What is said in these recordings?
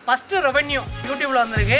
First revenue யூடியூப்ல வந்திருக்கு.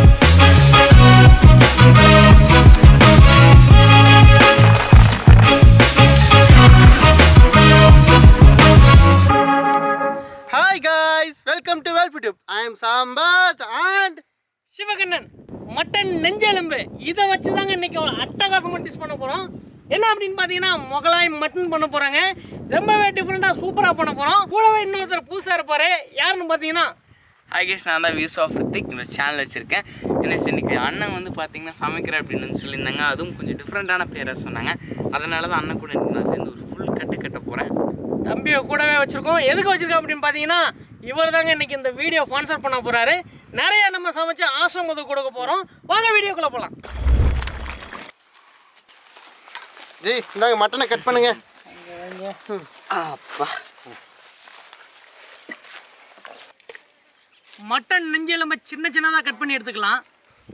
Hi guys, welcome to Welputube. I am Sambath and Sivakannan. Mutton நெஞ்செலும்பு இதை வச்சு தாங்க இன்னைக்கு ஒரு அட்டகாசமா டிஷ் பண்ண போறோம். என்ன அப்படின்னு பாத்தீங்கன்னா மொகலாய் மட்டன் பண்ண போறாங்க. ரொம்பவே டிஃபரெண்டா சூப்பரா பண்ண போறோம். கூடவே இன்னொருத்தர் புதுசா இருப்பாரு. யாருன்னு பாத்தீங்கன்னா ஹாய் கேஸ், நான் தான் வியூஸ் ஆஃப் ரித்திக் ஒரு சேனல் வச்சுருக்கேன். என்ன இன்னைக்கு அண்ணன் வந்து பார்த்தீங்கன்னா சமைக்கிற அப்படின்னு சொல்லியிருந்தாங்க. அதுவும் கொஞ்சம் டிஃப்ரெண்ட்டான பேரை சொன்னாங்க. அதனால தான் அண்ணன் கூட நான் சேர்ந்து ஒரு ஃபுல் கட்ட போகிறேன். தம்பியை கூடவே வச்சிருக்கோம். எதுக்கு வச்சிருக்கோம் அப்படின்னு பாத்தீங்கன்னா இவர் தாங்க இன்னைக்கு இந்த வீடியோ ஸ்பான்சர் பண்ண போறாரு. நிறைய நம்ம சமைச்சு ஆசிரமத்துக்கு கொடுக்க போறோம். வாங்க வீடியோக்குள்ள போலாம். ஜி இந்தாங்க மட்டனை கட் பண்ணுங்க. அப்பா, மட்டன் நெஞ்செலும்பை சின்ன சின்னதாக கட் பண்ணி எடுத்துக்கலாம்.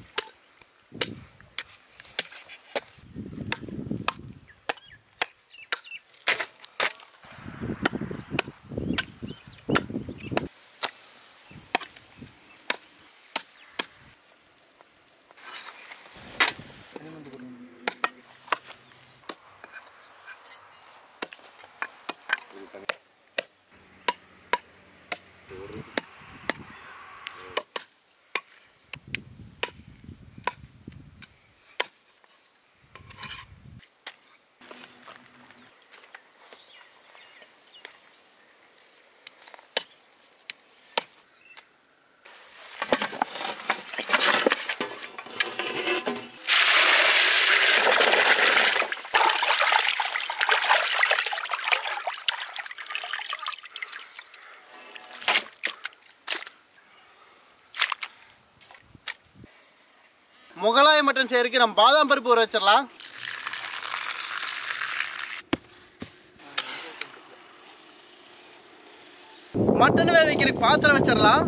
முகலாய மட்டன் செய்யறதுக்கு நம்ம பாதாம் பருப்பு ஊற வச்சிடலாம். மட்டன் வேக வைக்கிறதுக்கு பாத்திரம் வச்சிடலாம்.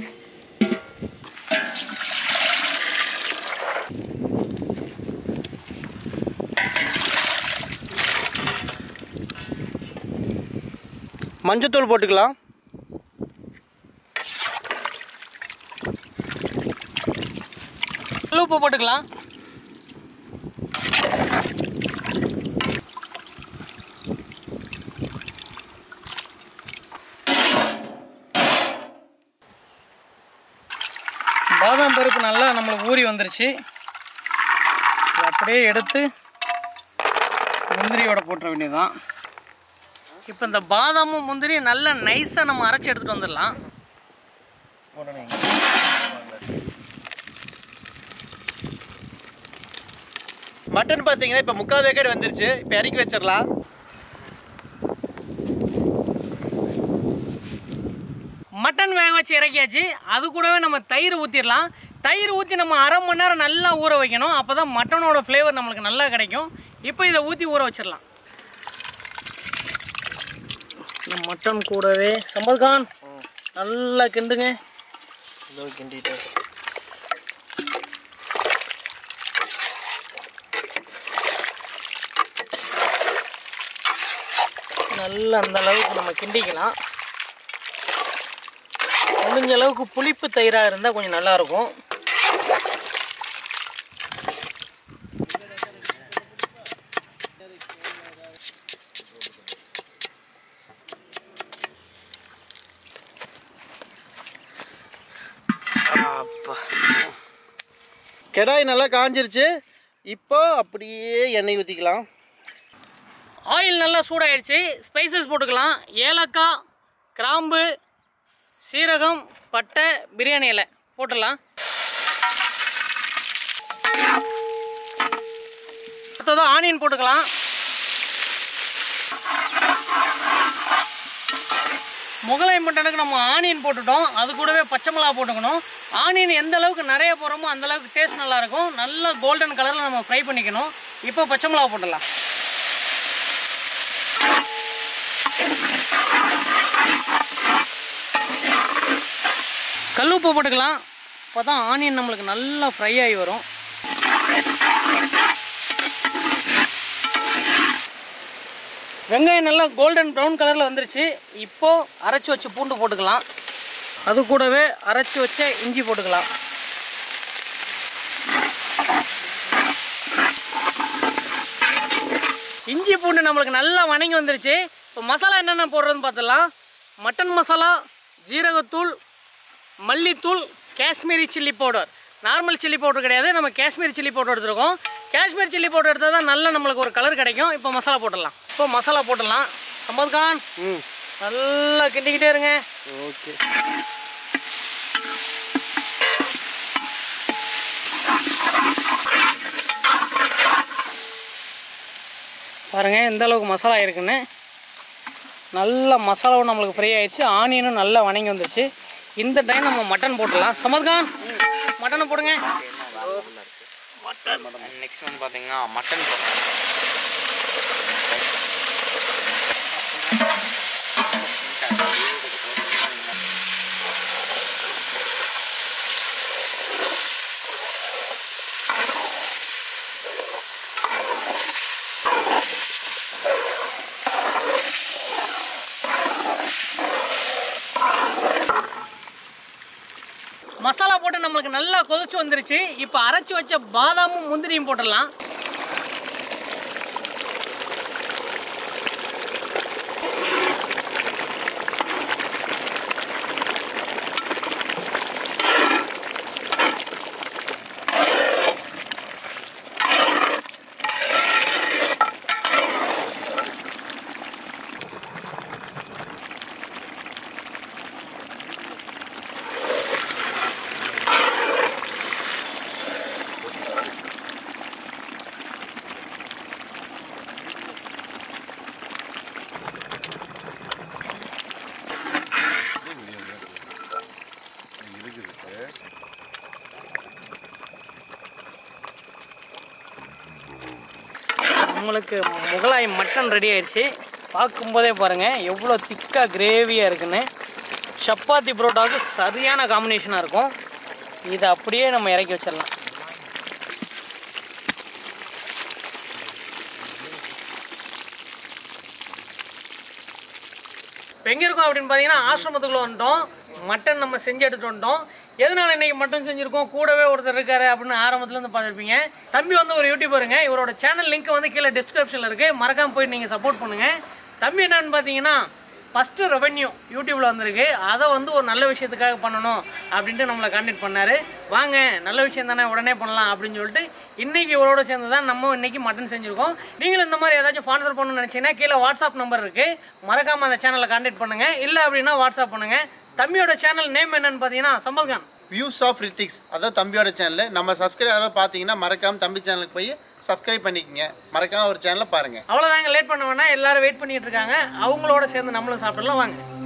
மஞ்சத்தூள் போட்டுக்கலாம். உப்பு போட்டுக்கலாம். பாதாம் பருப்பு நல்லா நம்மளுக்கு ஊறி வந்துருச்சு. அப்படியே எடுத்து முந்திரியோட போட்டுற வேண்டியதுதான். இப்போ இந்த பாதாமும் முந்திரியும் நல்லா நைஸாக நம்ம அரைச்சி எடுத்துகிட்டு வந்துடலாம். மட்டன் பார்த்தீங்கன்னா இப்போ 3/4 வேக்காடு வந்துருச்சு. இப்போ இறக்கி வச்சிடலாம். மட்டன் வேக வச்சு இறக்கியாச்சு. அது கூடவே நம்ம தயிர் ஊற்றிடலாம். தயிர் ஊற்றி நம்ம 1/2 மணி நேரம் நல்லா ஊற வைக்கணும். அப்போ தான் மட்டனோட ஃப்ளேவர் நம்மளுக்கு நல்லா கிடைக்கும். இப்போ இதை ஊற்றி ஊற வச்சிடலாம். மட்டன் கூடவே சம்பத்கான் நல்லா கிண்டுங்க. கிண்டிட்டு நல்லா அந்த அளவுக்கு நம்ம கிண்டிக்கலாம். முடிஞ்ச அளவுக்கு புளிப்பு தயிராக இருந்தால் கொஞ்சம் நல்லாயிருக்கும். கடாய் நல்லா காஞ்சிருச்சு. இப்போ அப்படியே எண்ணெய் ஊற்றிக்கலாம். ஆயில் நல்லா சூடாகிடுச்சு. ஸ்பைசஸ் போட்டுக்கலாம். ஏலக்காய், கிராம்பு, சீரகம், பட்டை, பிரியாணி இலை போட்டுடலாம். அடுத்ததான் ஆனியன் போட்டுக்கலாம். முகலாய் மட்டனுக்கு நம்ம ஆனியன் போட்டுட்டோம். அது கூடவே பச்சை மிளகா போட்டுக்கணும். ஆனியன் எந்த அளவுக்கு நிறைய போகிறோமோ அந்த அளவுக்கு டேஸ்ட் நல்லாயிருக்கும். நல்லா கோல்டன் கலரில் நம்ம ஃப்ரை பண்ணிக்கணும். இப்போ பச்சை மிளகா போட்டுடலாம். கல் உப்பு போட்டுக்கலாம். அப்போ தான் ஆனியன் நம்மளுக்கு நல்லா ஃப்ரை ஆகி வரும். வெங்காயம் நல்லா கோல்டன் ப்ரௌன் கலரில் வந்துருச்சு. இப்போது அரைச்சி வச்சு பூண்டு போட்டுக்கலாம். அது கூடவே அரைச்சி வச்ச இஞ்சி போட்டுக்கலாம். இஞ்சி பூண்டு நம்மளுக்கு நல்லா வணங்கி வந்துருச்சு. இப்போ மசாலா என்னென்ன போடுறதுன்னு பார்த்துடலாம். மட்டன் மசாலா, ஜீரகத்தூள், மல்லித்தூள், Kashmiri chilli powder. Normal chilli powder கிடையாது, நம்ம காஷ்மீரி சில்லி பவுடர் எடுத்துருக்கோம். காஷ்மீரி சில்லி பவுடர் எடுத்தால் தான் நல்லா நம்மளுக்கு ஒரு கலர் கிடைக்கும். இப்போ மசாலா போட்டுடலாம். இப்போ மசாலா போட்டுடலாம். சம்பத் கான் நல்லா கிண்டிக்கிட்டே இருங்க. ஓகே. பாருங்கள் எந்த அளவுக்கு மசாலா இருக்குன்னு. நல்ல மசாலாவும் நம்மளுக்கு ஃப்ரை ஆயிடுச்சு. ஆனியனும் நல்லா வணங்கி வந்துருச்சு. இந்த டைம் நம்ம மட்டன் போட்டுடலாம். சம்பத் கான் மட்டனை போடுங்க. மட்டன் நெக்ஸ்ட் வந்து பார்த்தீங்கன்னா மட்டன் மசாலா போட்டு நம்மளுக்கு நல்லா கொதிச்சு வந்துருச்சு. இப்போ அரைச்சி வச்ச பாதாமும் முந்திரியும் போட்டுடலாம். நம்மளுக்கு முகலாய் மட்டன் ரெடி ஆயிடுச்சு. பார்க்கும்போதே பாருங்கள் எவ்வளோ திக்காக கிரேவியாக இருக்குன்னு. சப்பாத்தி புரோட்டாவுக்கு சரியான காம்பினேஷனாக இருக்கும். இதை அப்படியே நம்ம இறக்கி வச்சிடலாம். இப்போ எங்கே இருக்கோம் அப்படின்னு பார்த்தீங்கன்னா ஆசிரமத்துக்குள்ளே வந்துட்டோம். மட்டன் நம்ம செஞ்சு எடுத்துகிட்டு வந்துட்டோம். எதனால இன்றைக்கி மட்டன் செஞ்சுருக்கோம், கூடவே ஒருத்தர் இருக்காரு அப்படின்னு ஆரம்பத்துலேருந்து பார்த்துருப்பீங்க. தம்பி வந்து ஒரு யூடியூபருங்க. இவரோட சேனல் லிங்க் வந்து கீழே டிஸ்கிரிப்ஷனில் இருக்குது. மறக்காமல் போய் நீங்கள் சப்போர்ட் பண்ணுங்கள். தம்பி என்னன்னு பார்த்தீங்கன்னா ஃபஸ்ட்டு ரெவென்யூ யூடியூப்பில் வந்திருக்கு. அதை வந்து ஒரு நல்ல விஷயத்துக்காக பண்ணணும் அப்படின்ட்டு நம்மளை கான்டாக்ட் பண்ணார். வாங்க நல்ல விஷயம் தானே, உடனே பண்ணலாம் அப்படின்னு சொல்லிட்டு இன்றைக்கி இவரோட சேர்ந்து தான் நம்ம இன்றைக்கி மட்டன் செஞ்சுருக்கோம். நீங்களும் இந்த மாதிரி ஏதாச்சும் ஸ்பான்சர் பண்ணணும்னு நினச்சிங்கன்னா கீழே வாட்ஸ்அப் நம்பர் இருக்குது. மறக்காமல் அந்த சேனலை கான்டாக்ட் பண்ணுங்கள். இல்லை அப்படின்னா வாட்ஸ்அப் பண்ணுங்கள். தம்பியோட சேனல் நேம் என்னன்னு பார்த்தீங்கன்னா சம்பத் கான் வியூஸ் ஆஃப் ரித்திக்ஸ், அதான் தம்பியோட சேனல். நம்ம சப்ஸ்கிரைபர் பார்த்தீங்கன்னா மறக்காமல் தம்பி சேனலுக்கு போய் சப்ஸ்கிரைப் பண்ணிக்கங்க. மறக்காமல் ஒரு சேனலை பாருங்கள். அவ்வளோதாங்க, லேட் பண்ண வேணா. எல்லாரும் வெயிட் பண்ணிட்டு இருக்காங்க. அவங்களோட சேர்ந்து நம்மளும் சாப்பிடலாம். வாங்க.